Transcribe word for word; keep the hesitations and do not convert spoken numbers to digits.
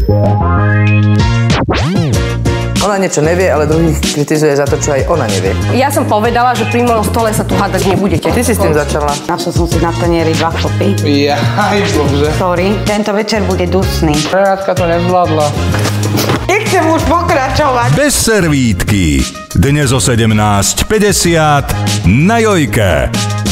Ona niečo nevie, ale druhých kritizuje za to, čo aj ona nevie. Ja som povedala, že pri mojom stole sa tu hádať nebudete. Ty si s tým začala. Našla som si na tanieri dva chlopy. Jaj, bože. Sorry, tento večer bude dusný. Renátka to nezvládla. Nechcem už pokračovať. Bez servítky. Dnes o sedemnásť päťdesiat na Jojke.